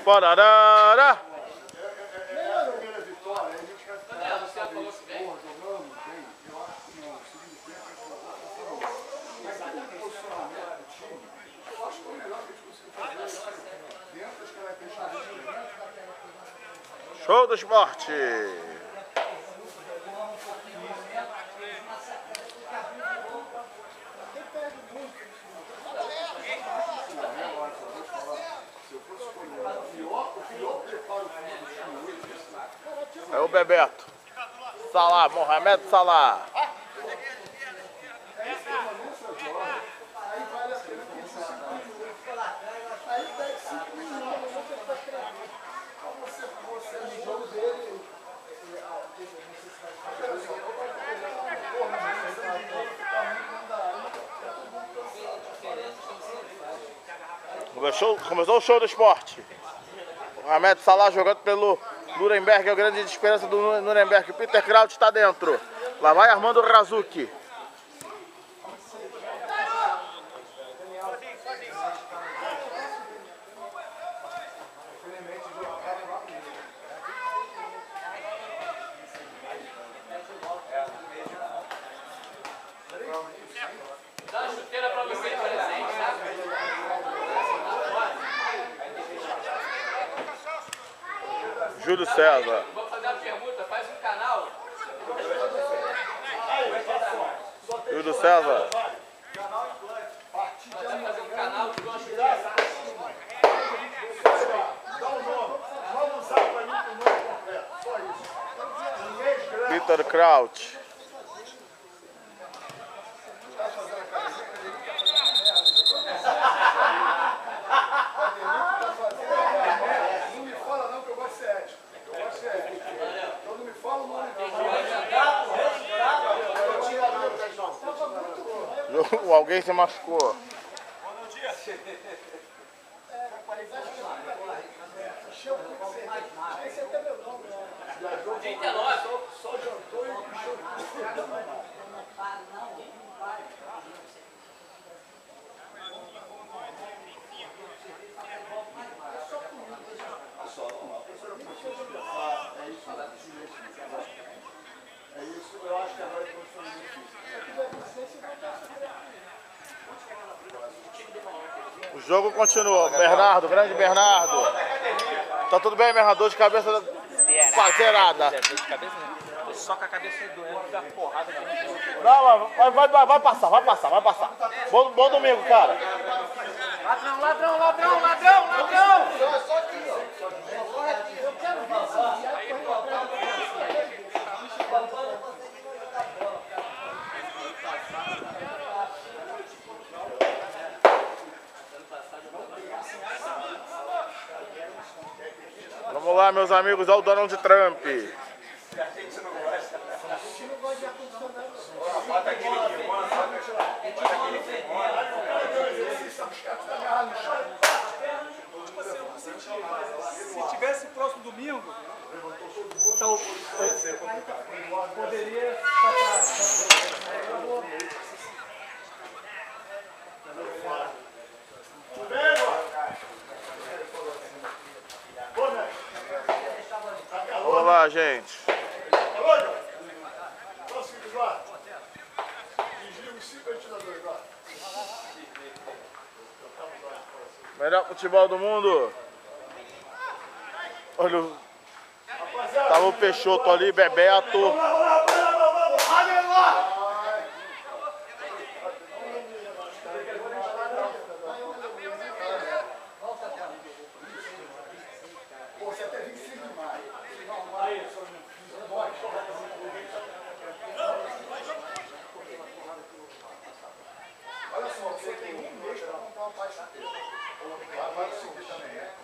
Pararara! Show do esporte! É o Bebeto. Salah, Mohamed Salah. Começou o show do esporte. Mohamed Salah jogando pelo Nuremberg, é a grande esperança do Nuremberg. Peter Kraut está dentro. Lá vai Armando Razuki. Dá uma chuteira pra você de presente, tá? Júlio César. Vou fazer uma pergunta, faz um canal. Júlio César. Pode fazer um canal de uma chuteira. Vamos usar para mim o nome completo, só isso. Peter Kraut. Não me fala não que eu gosto de ser ético. Então não me fala o nome não. Alguém se machucou. Dia 19. Só jantou e puxou. É isso, eu acho que agora O jogo continua. Bernardo, grande Bernardo. Tá tudo bem, Bernardo? Dor de cabeça zerada. Dor de cabeça, né? Só com a cabeça doendo da porrada aqui. Não, vai passar. Bom domingo, cara. Ladrão! Vamos lá, meus amigos, olha o Donald Trump. Se tivesse próximo domingo, então, poderia Vamos lá, gente. Melhor futebol do mundo. Olha, tava o Peixoto ali, Bebeto. Olha só, você tem um mês para comprar uma pasta inteira. Vai subir também, é?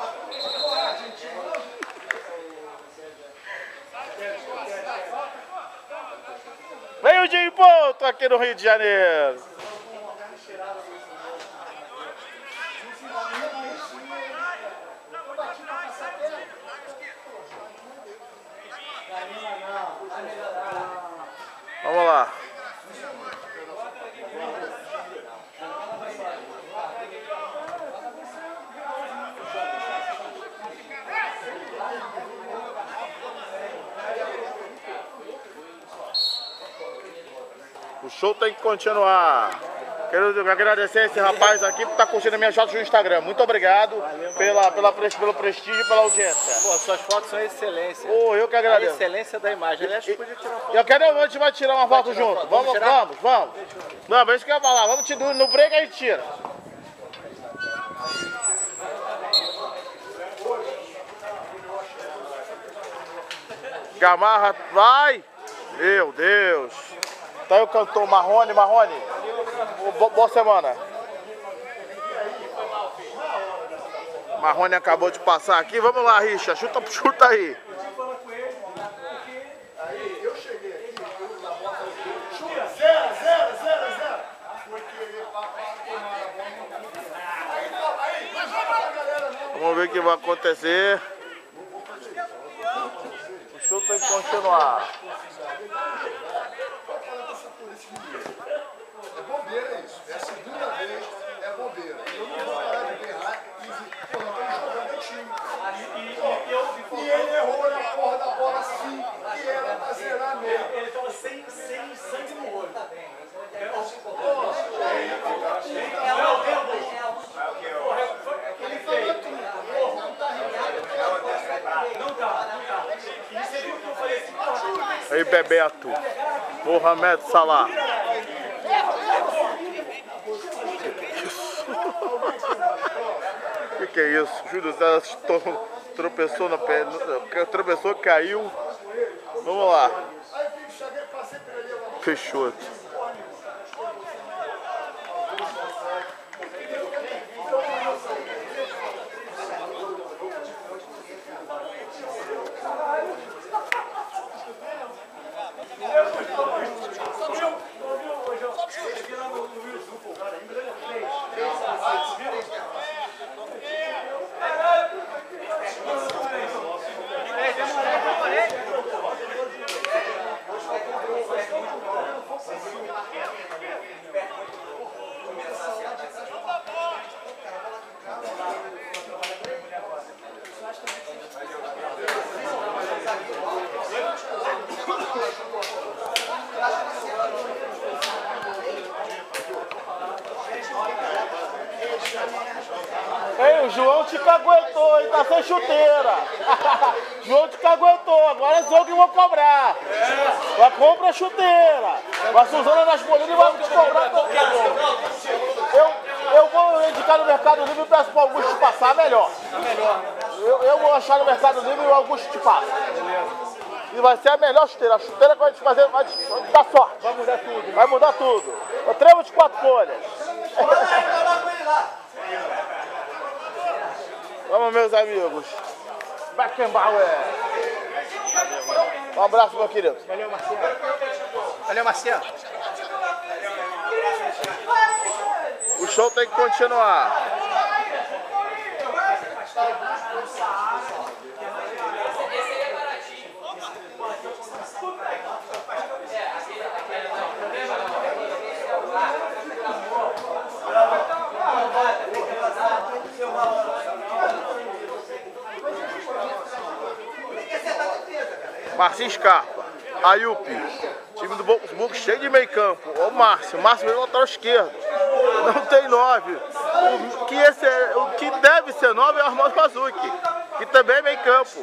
Veio de ponto aqui no Rio de Janeiro. Vamos lá. show tem que continuar. Quero agradecer esse rapaz aqui por estar curtindo minhas fotos no Instagram. Muito obrigado pelo prestígio e pela audiência. Pô, suas fotos são excelência. Pô, eu que agradeço. A excelência da imagem. Aliás, podia tirar uma foto. A gente vai tirar uma foto junto. Vamos. Vamos, é isso que eu ia falar. Vamos no break a gente tira. Gamarra, vai! Meu Deus! Tá aí o cantor Marrone. Boa semana. Marrone acabou de passar aqui. Vamos lá, Richa. Chuta aí. Eu cheguei aqui. Chuta, 0. Foi querer Vamos ver o que vai acontecer. O show tem que continuar. É bobeira isso. É a segunda vez, é bobeira. Eu não vou parar de berrar e pô, nós estamos jogando o time. E ele errou na porra da bola sim. E era pra zerar mesmo. Ele tava sem sangue no olho. Ele falou tudo. Não tá rindo. Não tá. E você viu que eu falei assim, pô, Aí, Bebeto. Mohamed Salah. Que é isso? Júlio César tropeçou na perna. Tropeçou, caiu. Vamos lá. Fechou. Ei, o João te caguetou, ele tá sem chuteira. João te caguetou, agora é eu que vou cobrar. Vai compra a chuteira. A Suzana nas Molinas vai te cobrar todo eu vou indicar no Mercado Livre e peço pro Augusto te passar melhor. Eu vou achar no Mercado Livre e o Augusto te passa. E vai ser a melhor chuteira. A chuteira que vai te fazer, vai te dar sorte. Vai mudar tudo. Vai mudar tudo. O trevo de 4 folhas. Vamos, meus amigos. Beckenbauer. Um abraço, meu querido. Valeu, Marcelo. O show tem que continuar. Marcinho Scarpa, Ayupi, time do Boca cheio de meio campo. Ó, o Márcio veio lateral esquerdo. Não tem 9. O que deve ser 9 é o Armando Mazucchi, que também é meio campo.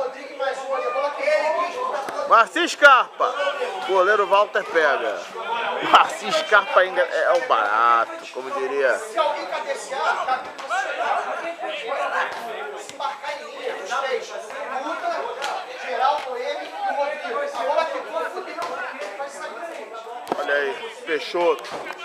Marcinho Scarpa, goleiro Walter pega. Marcinho Scarpa ainda é um barato, como diria. Se alguém cabecear, se marcar em linha, os 3, luta, Geraldo, ele e o Rodrigo. A bola ficou, fudeu, vai sair na frente. Olha aí, Peixoto.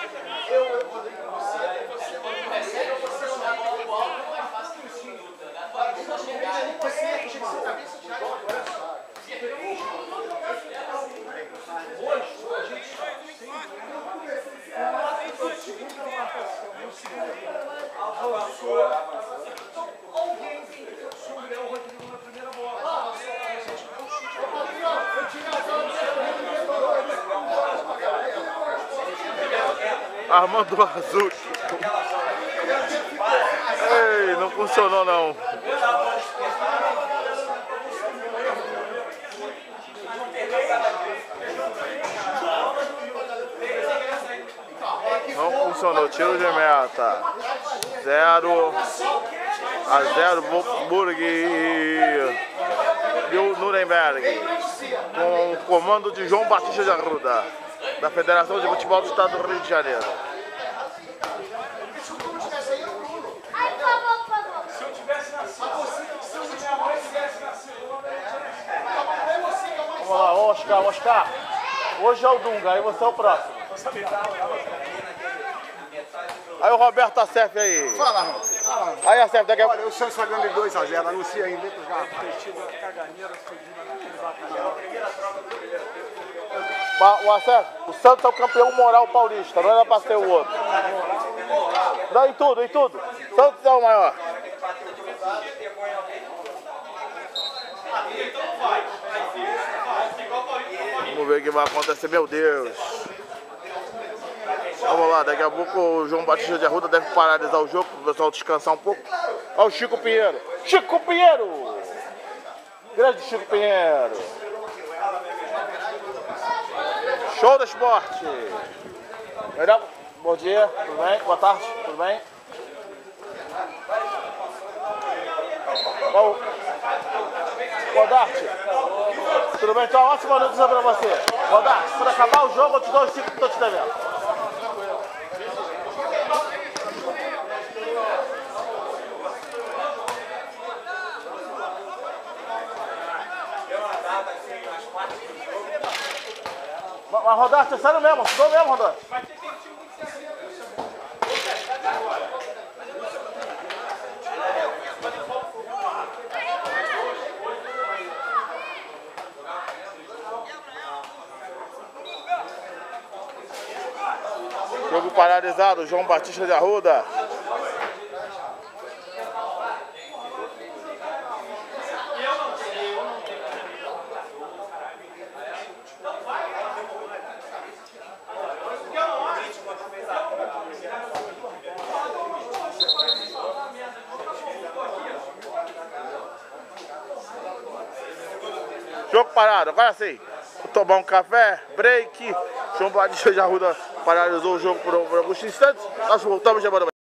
Armando Mazucchi. Ei, não funcionou não. Não funcionou. Tiro de meta. 0-0 Wolfsburg e o Nuremberg. Com o comando de João Batista de Arruda, da Federação de Futebol do Estado do Rio de Janeiro. Se eu tivesse nascido, se minha mãe tivesse nascido, Vamos lá, Oscar. Hoje é o Dunga, aí você é o próximo. Aí o Roberto Acef aí. Fala, Ron. Aí, Acef, daqui a pouco. Olha, o Santos está ganhando de 2-0. Anuncia aí dentro já. O Acef, o Santos é o campeão moral paulista, não era pra ser o outro. Não, em tudo. Santos é o maior. Vamos ver o que vai acontecer, meu Deus. Vamos lá, daqui a pouco o João Batista de Arruda deve paralisar o jogo para o pessoal descansar um pouco. Olha o Chico Pinheiro. Chico Pinheiro! Grande Chico Pinheiro. Show do esporte. Melhor. Bom dia, tudo bem? Boa tarde, tudo bem? Rodarte, tudo bem? Então, uma ótima notícia pra você. Rodarte, quando acabar o jogo, eu te dou os 5 que eu tô te devendo. Mas Rodarte, é sério mesmo, estou mesmo, Rodarte. Jogo paralisado, João Batista de Arruda. Jogo parado, agora sim. Vou tomar um café, break. João Batista de Arruda paralisou o jogo por alguns instantes. Nós voltamos de